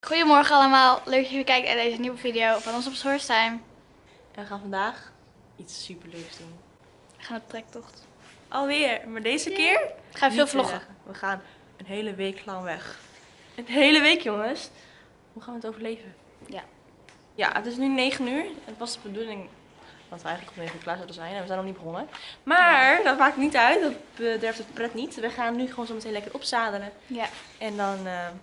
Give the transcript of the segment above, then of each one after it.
Goedemorgen allemaal, leuk dat jullie kijken naar deze nieuwe video van ons op Storytime. En we gaan vandaag iets superleuks doen. We gaan op trektocht. Alweer, maar deze keer Ga je veel vloggen? We gaan een hele week lang weg. Een hele week, jongens. Hoe gaan we het overleven? Ja. Ja, het is nu 9 uur. Het was de bedoeling dat we eigenlijk om 9 uur klaar zouden zijn. En we zijn nog niet begonnen. Maar dat maakt niet uit. Dat bederft het pret niet. We gaan nu gewoon zo meteen lekker opzadelen. Ja. En dan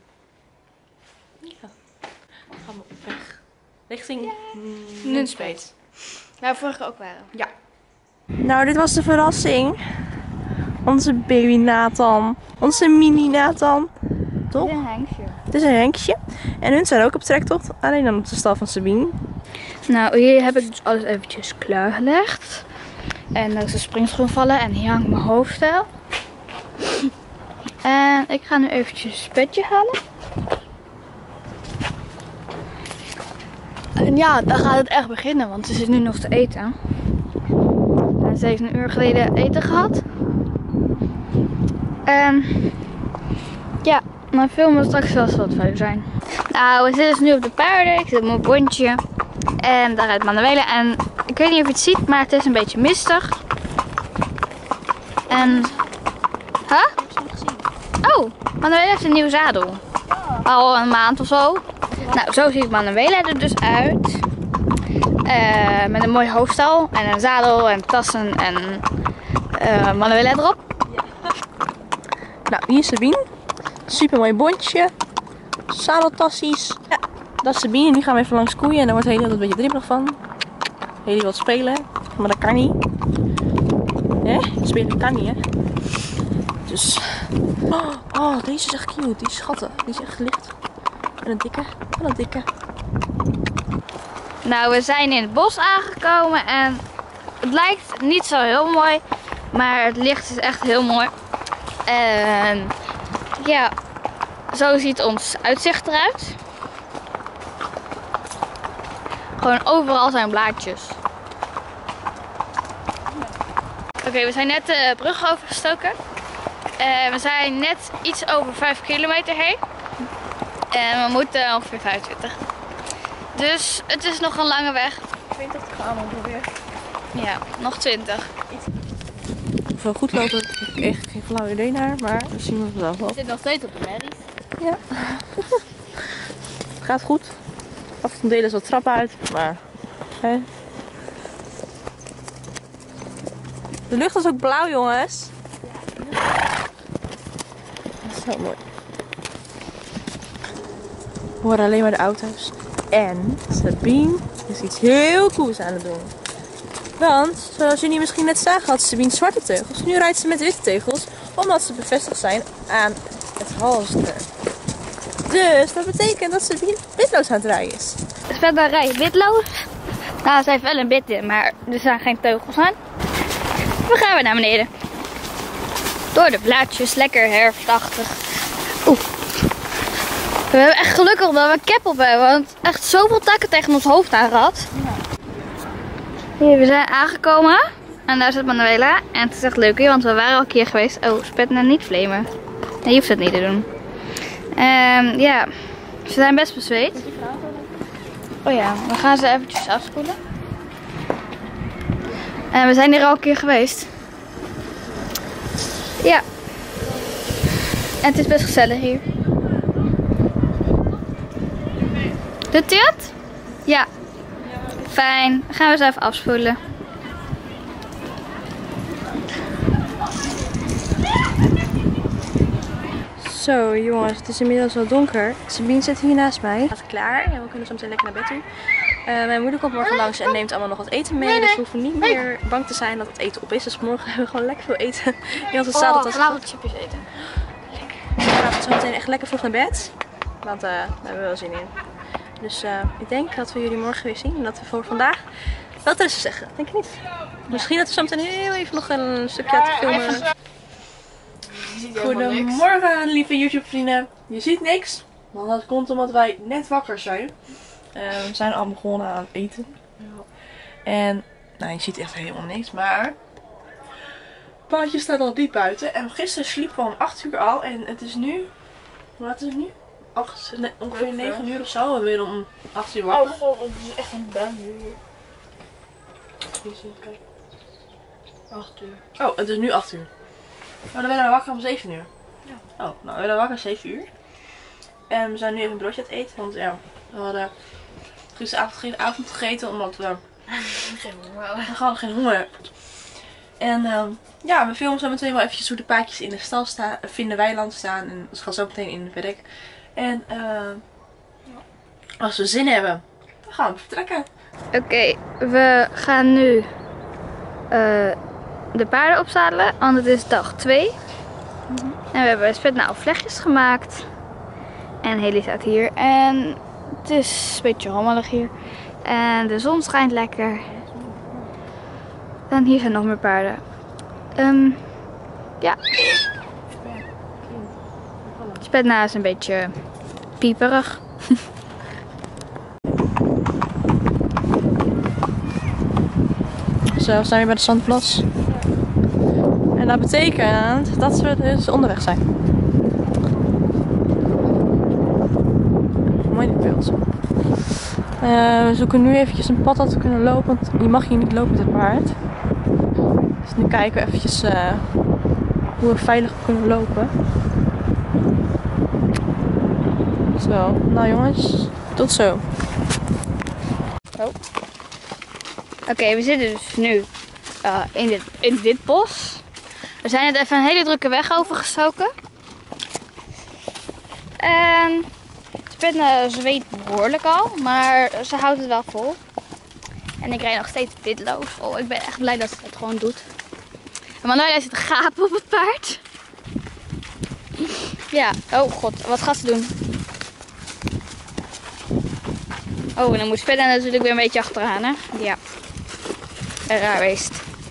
gaan we op weg. Richting Nunspeet. Waar we vorige keer ook waren. Ja. Nou, dit was de verrassing. Onze baby Nathan. Onze mini Nathan. Toch? Een Henksje. Het is een Henksje. En hun zijn ook op trektocht. Alleen dan op de stal van Sabine. Nou, hier heb ik dus alles eventjes klaargelegd. En er is een springschoen vallen en hier hangt mijn hoofdstel. En ik ga nu eventjes het bedje halen. En ja, dan gaat het echt beginnen, want ze zit nu nog te eten. En ze heeft een uur geleden eten gehad. En ja, dan filmen we straks wel eens wat verder zijn. Nou, we zitten dus nu op de paarden. Ik zit op mijn bondje. En daar rijdt Manuela. En ik weet niet of je het ziet, maar het is een beetje mistig. En... Huh? Oh, Manuela heeft een nieuw zadel. Al een maand of zo. Nou, zo ziet Manuela er dus uit. Met een mooi hoofdstel en een zadel en tassen en Manuela erop. Nou, hier is Sabine. Super mooi bondje. Zadeltassies. Ja, dat is Sabine. Nu gaan we even langs koeien. En dan wordt Heli altijd een beetje dribbelig van. Heli wil spelen. Maar dat kan niet. Hè? Spelen kan niet, hè? Dus... Oh, deze is echt cute. Die is schattig. Die is echt licht. En een dikke. En een dikke. Nou, we zijn in het bos aangekomen en het lijkt niet zo heel mooi, maar het licht is echt heel mooi. En ja, zo ziet ons uitzicht eruit. Gewoon overal zijn blaadjes. Oké, we zijn net de brug overgestoken. We zijn net iets over 5 kilometer heen. En we moeten ongeveer 25. Dus het is nog een lange weg. 20 te gaan ongeveer. Ja, nog 20. Of wel goed lopen, heb ik echt geen flauw idee naar, maar dat zien we vanzelf wel. We zitten nog steeds op de merrie. Ja. Het gaat goed. Af en toe delen ze wat trappen uit, maar... Hè. De lucht is ook blauw, jongens. Dat is zo mooi. We horen alleen maar de auto's. En Sabine is iets heel cools aan het doen. Want, zoals jullie misschien net zagen, had Sabine zwarte teugels. Nu rijdt ze met witte teugels, omdat ze bevestigd zijn aan het halster. Dus dat betekent dat Sabine witloos aan het rijden is. Verder rij je witloos. Nou, ze heeft wel een bit in, maar er zijn geen teugels aan. We gaan weer naar beneden. Door de blaadjes, lekker herfstachtig. Oeh. We hebben echt gelukkig dat we een cap op hebben, want echt zoveel takken tegen ons hoofd aan gehad. Hier, we zijn aangekomen. En daar zit Manuela. En het is echt leuk hier, want we waren al een keer geweest. Oh, spet nou niet flamen. Nee, je hoeft het niet te doen. Ja, ze zijn best bezweet. Oh ja, we gaan ze eventjes afspoelen. En we zijn hier al een keer geweest. Ja. En het is best gezellig hier. Doet u het? Ja. Fijn. Dan gaan we ze even afspoelen. Zo jongens, het is inmiddels al donker. Sabine zit hier naast mij. Het gaat klaar en we kunnen zo meteen lekker naar bed toe. Mijn moeder komt morgen langs en neemt allemaal nog wat eten mee. Dus we hoeven niet meer bang te zijn dat het eten op is. Dus morgen hebben we gewoon lekker veel eten in onze zadeltas. Vanavond chipjes eten. We gaan zo meteen echt lekker vroeg naar bed. Want daar hebben we wel zin in. Dus ik denk dat we jullie morgen weer zien. En dat we voor vandaag wel te zeggen. Denk je niet? Misschien dat we zo meteen heel even nog een stukje te filmen. Goedemorgen lieve YouTube vrienden. Je ziet niks. Want dat komt omdat wij net wakker zijn. We zijn al begonnen aan het eten. En nou, je ziet echt helemaal niks. Maar paardje staat al diep buiten. En gisteren sliepen we om 8 uur al. En het is nu... Wat is het nu? ongeveer 9 uur of zo. We weer om 8 uur wakker. Oh, het is echt een band nu. 8 uur. Oh, het is nu 8 uur. Maar dan werden we wakker om 7 uur. Ja. Oh, nou we werden wakker om 7 uur. En we zijn nu even een broodje aan het eten. Want ja, we hadden gisteravond geen avond gegeten. Omdat we gewoon geen honger hebben. En ja, we filmen zo meteen wel eventjes hoe de paardjes in de stal staan. Of in de weiland staan. En ze gaan zo meteen in het werk. En als we zin hebben, dan gaan we vertrekken. Oké, we gaan nu de paarden opzadelen, want het is dag 2. En we hebben spetnauw vlechtjes gemaakt. En Haley staat hier. En het is een beetje rommelig hier. En de zon schijnt lekker. En hier zijn nog meer paarden. Ja. Spetnauw is een beetje pieperig. Zo, we zijn weer bij de Zandplas. En dat betekent dat we dus onderweg zijn. Mooi dit beeld. We zoeken nu eventjes een pad dat we kunnen lopen, want je mag hier niet lopen met het paard. Dus nu kijken we eventjes hoe we veilig kunnen lopen. Zo, nou jongens, tot zo. Oh. Oké, we zitten dus nu in dit bos. We zijn net even een hele drukke weg overgestoken. En Spetnauw zweet behoorlijk al, maar ze houdt het wel vol. En ik rijd nog steeds pitloos. Oh, ik ben echt blij dat ze het gewoon doet. En Manuela zit te gapen op het paard. Ja, oh god, wat gaat ze doen? Oh, en dan moet Spetnauw natuurlijk weer een beetje achteraan, hè? Ja. Een raar beest.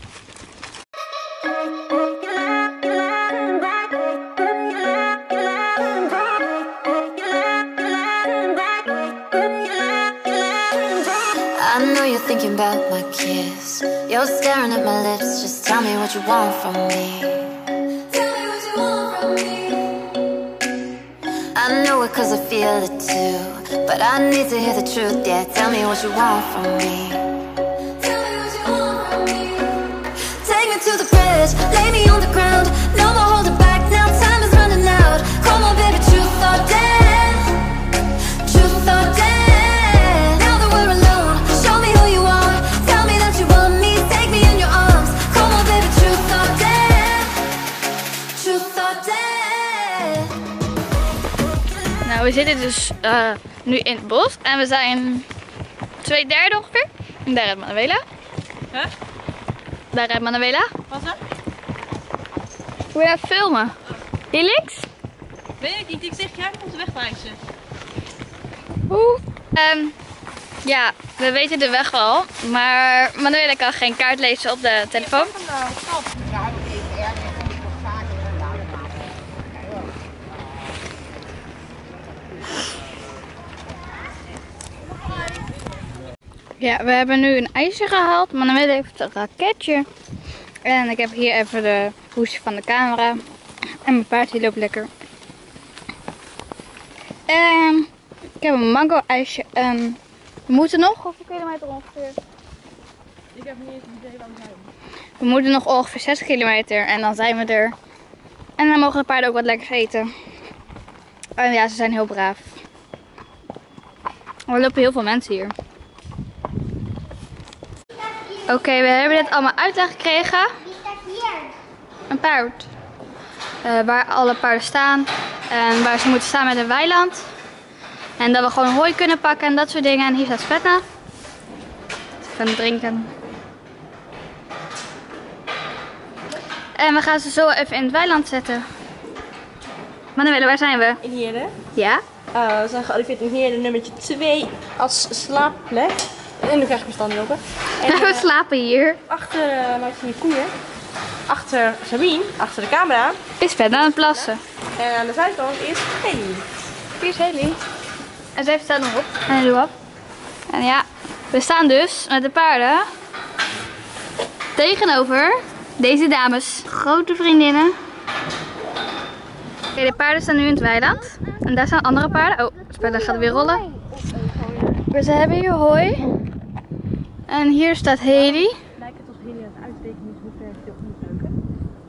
I know you're thinking about my kiss. You're staring at my lips. Just tell me what you want from me. Tell me what you want from me. I know it 'cause I feel it too. But I need to hear the truth. Yeah, tell me what you want from me. Tell me what you want from me. Take me to the bridge, lay me on the ground. No more holding back now, time is running out. Come on baby, truth or dare. Truth or dare. Now that we're alone, show me who you are. Tell me that you want me, take me in your arms. Come on baby, truth or dare. Truth or dare. Nou, we zitten dus nu in het bos en we zijn 2/3 ongeveer. En daar rijdt Manuela. Huh? Daar rijdt Manuela. Wat dan? Hoe je het filmen? Hier links? Weet ik niet, ik zeg jij moet de weg wijzen. Oeh. Ja, we weten de weg wel, maar Manuela kan geen kaart lezen op de telefoon. Ja, we hebben nu een ijsje gehaald. Manuela heeft een raketje. En ik heb hier even de hoesje van de camera. En mijn paard die loopt lekker. En ik heb een mango ijsje. En we moeten nog hoeveel kilometer ongeveer? Ik heb niet eens een idee waar we zijn. We moeten nog ongeveer 6 kilometer en dan zijn we er. En dan mogen de paarden ook wat lekkers eten. En ja, ze zijn heel braaf. Er lopen heel veel mensen hier. Oké, we hebben dit allemaal uitleg gekregen. Wie staat hier? Een paard. Waar alle paarden staan. En waar ze moeten staan met een weiland. En dat we gewoon hooi kunnen pakken en dat soort dingen. En hier staat Spetnauw. Even drinken. En we gaan ze zo even in het weiland zetten. Manuela, waar zijn we? In Heerden. Ja? We zijn gearriveerd in Heerden nummertje 2 als slaapplek. En nu krijg ik mijn stand niet open. En We slapen hier. achter, laat je hier koeien. Achter Sabine, achter de camera. Is Spetnauw aan het plassen. En aan de zijkant is Haley. Hier is Haley. En ze heeft staat nog op. En doe op. En ja, we staan dus met de paarden tegenover deze dames. Grote vriendinnen. Oké, de paarden staan nu in het weiland. En daar staan andere paarden. Oh, Spelle gaat weer rollen. Maar ze hebben hier hooi. En hier staat Hedy. Lijkt het als Hedy aan het uittekenen is hoe ver het moet leuken.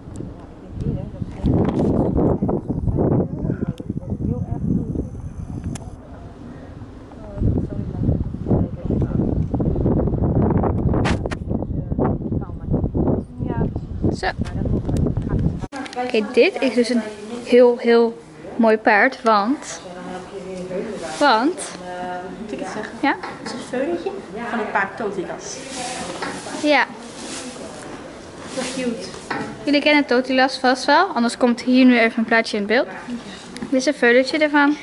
Zo. Oké, dit is dus een heel mooi paard, want... Moet ik het zeggen? Ja? Het is een veulentje van een paard Totilas. Ja. Zo cute. Jullie kennen Totilas vast wel, anders komt hier nu even een plaatje in beeld. Dit is een veulentje ervan.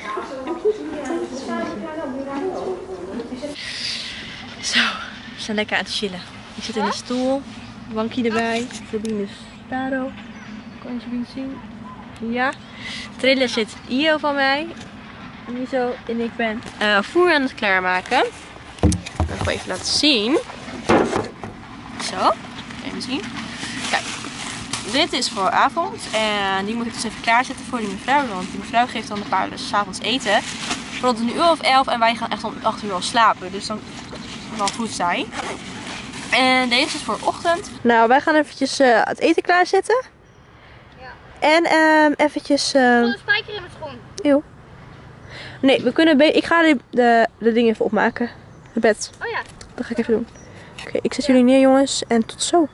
Zo, we zijn lekker aan het chillen. Ik zit in de stoel, bankje erbij. Sabine is Taro. Kan je Sabine zien? Ja. Triller zit hier van mij. Miso en ik ben voer aan het klaarmaken. Dat ga ik even laten zien. Zo, even zien. Kijk, dit is voor avond. En die moet ik dus even klaarzetten voor die mevrouw. Want die mevrouw geeft dan de paarden dus 's avonds eten. Rond een uur of 11 en wij gaan echt om 8 uur al slapen. Dus dan wel goed zijn. En deze is voor ochtend. Nou, wij gaan eventjes het eten klaarzetten. Ja. En eventjes... Een spijker in mijn schoen. Eeuw. Nee, we kunnen ik ga de dingen even opmaken. Het bed. Oh ja. Dat ga ik even doen. Oké, ik zet jullie neer jongens. En tot zo.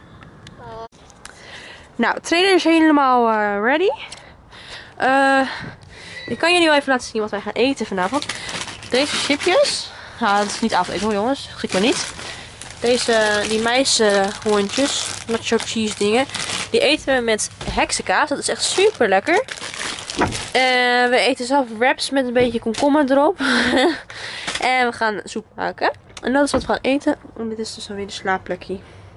Nou, de trailer is helemaal ready. Ik kan jullie wel even laten zien wat wij gaan eten vanavond. Deze chipjes. Nou, dat is niet avondeten hoor jongens. Schrik maar niet. Die meishoorntjes, nacho cheese dingen. Die eten we met heksenkaas. Dat is echt super lekker. En we eten zelf wraps met een beetje komkommer erop. En we gaan soep maken. En dat is wat we gaan eten. En dit is dus dan weer de slaapplekje.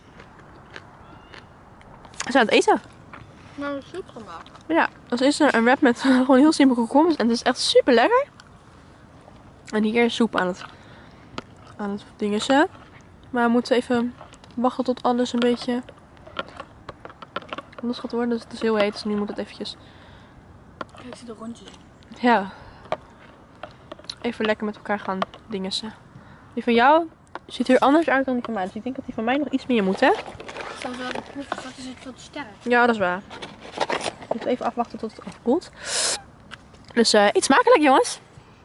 We zijn aan het eten. Nou, soep gemaakt. Ja, dat is een wrap met gewoon heel simpel komkommers. En het is echt super lekker. En hier is soep aan het dingetje. Maar we moeten even wachten tot alles een beetje anders gaat worden. Dus het is heel heet, dus nu moet het eventjes... Ik zie de rondjes. Ja. Even lekker met elkaar gaan dingessen. Die van jou ziet er anders uit dan die van mij. Dus ik denk dat die van mij nog iets meer moet, hè? Zo wel de proeven, dat is het veel te sterk. Ja, dat is waar. Ik moet even afwachten tot het afkoelt. Dus eet smakelijk, jongens.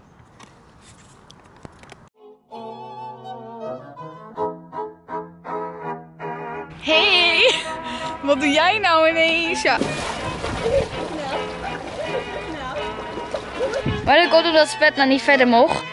Hey, wat doe jij nou ineens? Ja. Maar dat komt omdat Spet nou niet verder mocht.